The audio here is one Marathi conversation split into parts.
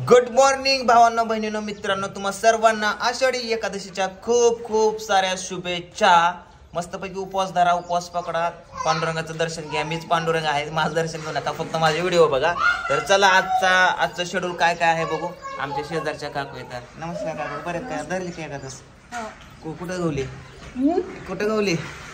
गुड मॉर्निंग भावांनो बहिणींनो मित्रांनो, तुम्हा सर्वांना आषाढी एकादशीच्या खूप खूप साऱ्या शुभेच्छा. मस्तपैकी उपवास धरा, उपवास पकडा, पांडुरंगाचं दर्शन घ्या. मीच पांडुरंग आहे, माझं दर्शन घेऊ नका, फक्त माझे व्हिडिओ बघा. तर चला आजचं शेड्यूल काय काय आहे बघू. आमच्या शेजारच्या काकू येतात. नमस्कार काकू, बरेच काय धरली की एकादश? कुठं गवली कुठं गवली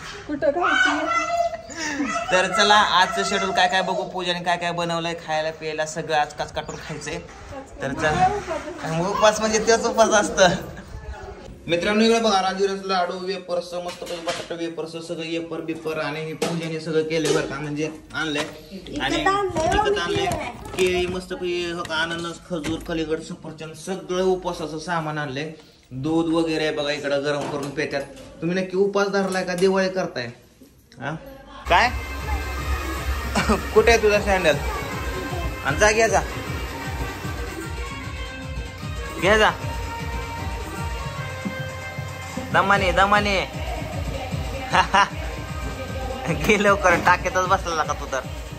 तर चला आजचं शेड्यूल काय काय बघू. पूजाने काय काय बनवलंय, खायला प्यायला सगळं आज काच काटून खायचंय. तर चला, उपवास म्हणजे तेच उपवास असतं मित्रांनो. इकडे बघा, राजगिराच लाडू, वेपर्स, मस्त बटाटा वेपर्स, सगळं येपर बिपर आणि पूजाने सगळं केलंय बरं का. म्हणजे आणलंय आणि विकत आणलंय. केळी मस्त अननस, खजूर, कलिगड, सफरचंद सगळं उपवासाचं सामान आणलंय. दूध वगैरे बघा इकडं गरम करून पेट्यात. तुम्ही नक्की उपवास धरलाय का दिवाळी करताय? हा काय कुठे आहे तुझा सँडल? आणि जा घ्या, घ्या जा दमाने दमाने गे लवकर. टाकेतच बसला का तू? तर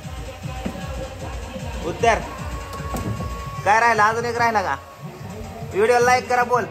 उत्तर काय राहिला? अजून एक राहिला का? व्हिडिओ लाईक करा, बोल.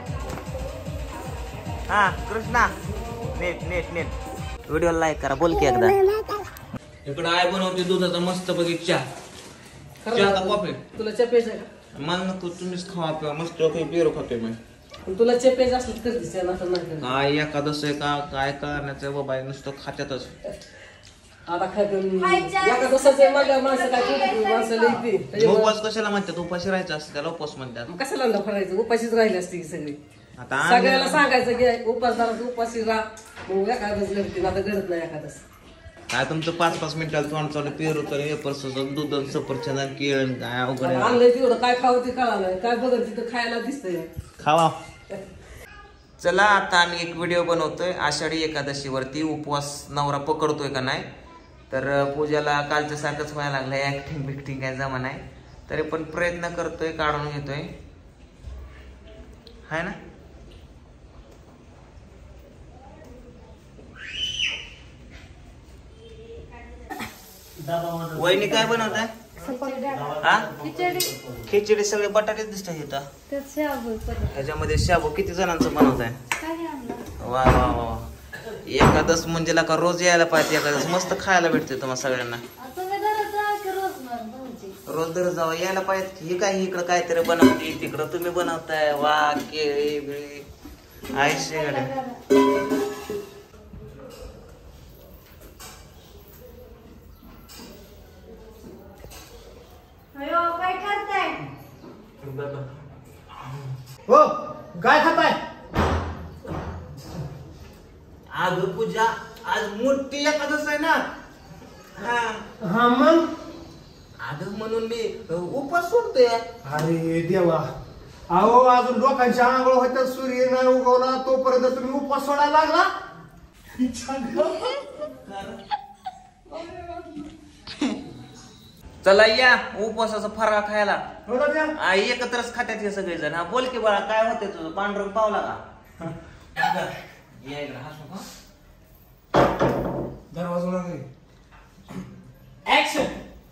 हा कृष्णा, नीट नीट नीट व्हिडिओ लाईक करा, बोल की एकदा. इकडं आय बनवते दुधाचा मस्त पैकी चहा. चहा का कॉफी? तुला चपेज आहे का? मला नको, तुम्हीच खावा पिवा. मस्त बिरो खातोय मी. तुला चपेज असलं करतेस नाही. काय एकादश आहे का काय करण्याचं बाबा, नुसतं खात्यातच. आता एकादशाचे म्हणल्यावर माणसं काय माणसाला येते. उपवास कशाला म्हणतात? उपाशी राहायचं असतं त्याला उपवास म्हणतात. कशाला अंडा फरायचं? उपाशीच राहिली असते की सगळी. आता सगळ्याला सांगायचं की उपासदाराचं उपाशी राहा, मग एकादश घडते. आता घडत नाही एकादश. काय तुमचं 5-5 मिनिटाला तोंड चालू, पेरू तर वेपर्स, दूध, सफरचंद, केळ, काय अवघड आणलंय तेवढं काय खावं ते कळा नाही. काय बघत तिथं खायला दिसतंय. खावा. चला आता आम्ही एक व्हिडिओ बनवतोय आषाढी एकादशीवरती. उपवास नवरा पकडतोय का नाही. तर पूजाला कालच्या सारखंच व्हायला लागलंय. ऍक्टिंग बिक्टिंग काय जमा नाही, तरी पण प्रयत्न करतोय, काढून घेतोय. हाय ना? वहिनी काय बनवताय? हा खिचडी. सगळे बटाटे दिसतात इथं. ह्याच्यामध्ये शाबू. किती जणांचं बनवताय? वा वा वा. एकादश म्हणजे का रोज यायला पाहिजे. एकादश मस्त खायला भेटते तुम्हाला सगळ्यांना. रोज दर जावं यायला पाहिजे. हे काय इकडं काहीतरी बनवते, तिकडं तुम्ही बनवताय. वा केळी बिळी आयुष्य. हो काय खाताय? आज पूजा, आज मोठी एकादश आहे ना. हा मग अगं म्हणून मी उपवास सोडतोय. अरे देवा, अहो अजून लोकांच्या आंघोळ होत्या, सूर्य नाही उगवला तोपर्यंत तुम्ही उपवास सोडायला लागला. चला या उपवासाचा फराळ खायला. एकत्रच खात्यात हे सगळेजण. हा बोल की बाळा, काय होते तुझं? पांढरंग पावला का? दरवाजा ऍक्शन.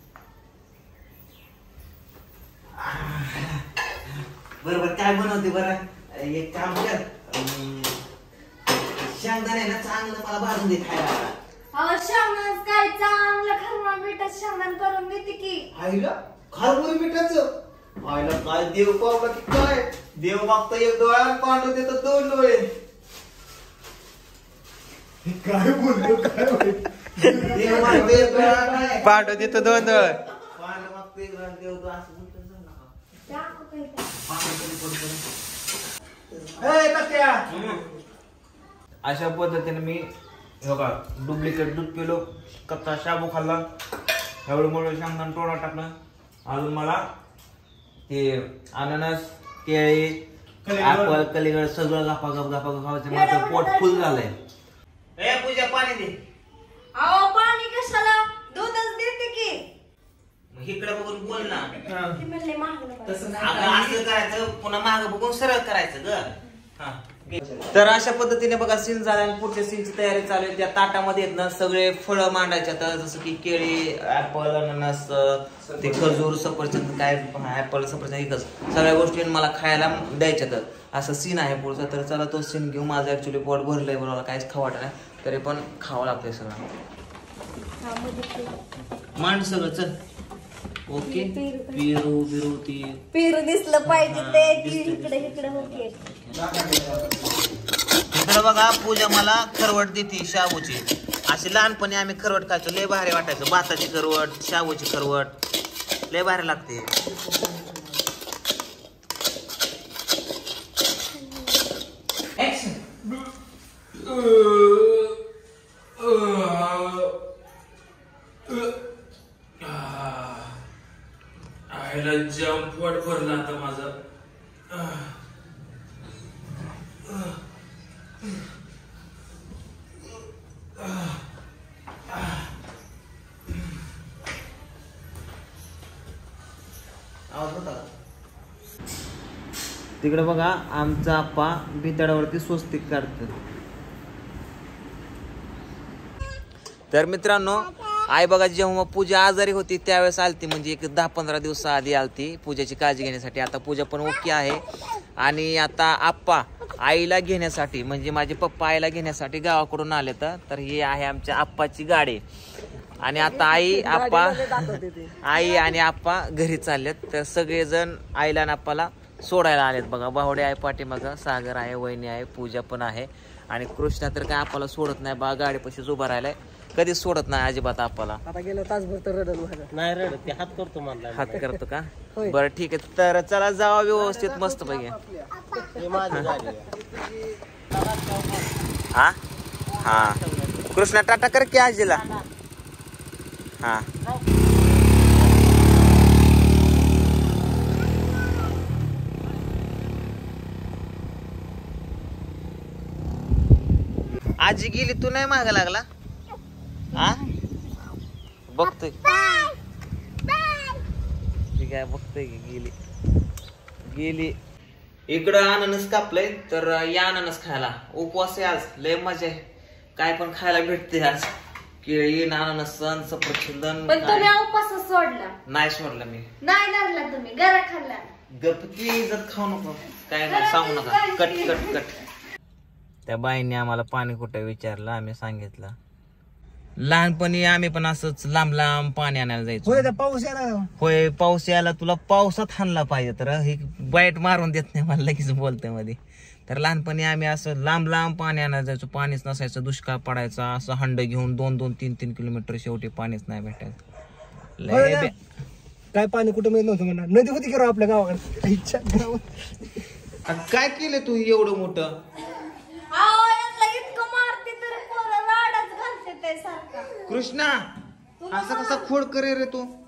बरोबर काय बनवते बरं? एक काम कर, शेंगदाणे ना चांगलं मला भाजून दे खायला. शेंगदाण काय चांगलं खरवून मिठात शेंगदाण करून देते की. आईला खारपुरी मिठाचं? आईला काय देव पावला की काय? देव मागता एक डोळा, पांडू देतो 2 डोळे. काय बोलतो? काय देव मागता एक डोळा, पांडू देतो 2 डोळे. पांडू मागता एक डोळा, देव तो असं म्हणतो. अशा पद्धतीने मी डुप्लिकेट दूध पिलो, कच्चा शाबू खाल्ला, एवढं शेंगदाणा टोळा टाकला. अजून मला ते अननस, केळी, ऍपल, कलिगड सगळं गपागप खायचं. माझं पोट फुल झालंय. ए पूजा, पाणी दे. अहो पाणी कशाला? दूधच देते की. इकडे बघून बोल ना. म्हणले महाग असं करायचं, पुन्हा माग बघून सरळ करायचं ग. हा तर अशा पद्धतीने बघा सीन झाला आणि पुढच्या सीनची तयारी चालू आहे. त्या ताटामध्ये आहेत ना सगळे फळं मांडायचे, तर जसं की केळी, ऍपल, अननस, ते खजूर, सफरचंद, काय ऍपल, सफरचंद, एकच सगळ्या गोष्टी मला खायला द्यायच्या. तर असं सीन आहे पुढचा. तर चला तो सीन घेऊ. माझं ऍक्च्युली पोट भरलंय, मला काहीच खावं वाटत नाही, तरी पण खावं लागतंय सगळं. मांड सगळं, चल. ओके. पेरू बिरू ती पेरू दिसलं पाहिजे ते इकडे इकडे होते. इकडे बघा पूजा मला खरवट देते शाबूची. अशी लहानपणी आम्ही खरवट खायचो, लय भारी वाटायचं. भाताची खरवट, शाबूची खरवट लय भारी लागते. जंपवट भरला आता माझं. तिकडे बघा आमचा आप्पा भितडावरती स्वस्तिक काढतो. तर मित्रांनो, आई बघा जेव्हा पूजा आजारी होती त्यावेळेस आलती, म्हणजे एक 10-15 दिवस आधी आलती पूजाची काळजी घेण्यासाठी. आता पूजा पण ओके आहे. आणि आता आप्पा आईला घेण्यासाठी, म्हणजे माझे पप्पा आईला घेण्यासाठी गावाकडून आले. तर ही आहे आमच्या आप्पाची गाडी. आणि आता आई आणि आप्पा घरी चाललेत. तर सगळेजण आईला आणि आप्पाला सोडायला आलेत. बघा बाहुडे आहे पाठीमागं, सागर आहे, वहिनी आहे, पूजा पण आहे. आणि कृष्णा तर काय आप्पाला सोडत नाही बा, गाडीपाशीच उभा राहिलाय, कधीच सोडत नाही अजिबात आप्पाला. आता गेलं तासभर तर रडत नाही. रडत ते हात करतो मला. हात करतो का? बरं ठीक आहे. तर चला जावा व्यवस्थित मस्त पैकी. हा हा कृष्णा टाटा कर की आजीला. हा आजी गेली, तू नाही माग लागला? हा बघतोय ठीक आहे, बघतोय की गेली. इकडं अननस कापलंय, तर या अननस खायला. उपवास आहे आज, लय मजा आहे. काय पण खायला भेटते आज. केळी, अननस, सफरचंदन. पण तुम्ही उपास सोडला नाही सोडला मी. नाही धरला तुम्ही, गरा खाल्ला. गपकी इज्जत खाऊ नको, काय नाही सांगू नका. Cut cut cut. त्या बाईंनी आम्हाला पाणी कुठं विचारलं, आम्ही सांगितलं. लहानपणी आम्ही पण असंच लांब लांब पाणी आणायला जायचो. पाऊस यायला. होय पाऊस यायला, तुला पावसात हाणला पाहिजे. तर हे बाईट मारून देत नाही मला, लगेच बोलतोय मध्ये. तर लहानपणी आम्ही असं लांब लांब पाणी आणायला जायचो. पाणीच नसायचं, दुष्काळ पडायचा. असं हंड घेऊन 2-3 किलोमीटर, शेवटी पाणीच नाही भेटायचं. काय पाणी कुठं मिळत नव्हतं म्हणा. नदी होती की आपल्या गावाकडे. काय केलं तू एवढं मोठं? इतकं मारते तर पोरं लाडच घालते ते सारखं. कृष्णा असं कसा खोड करे रे तू?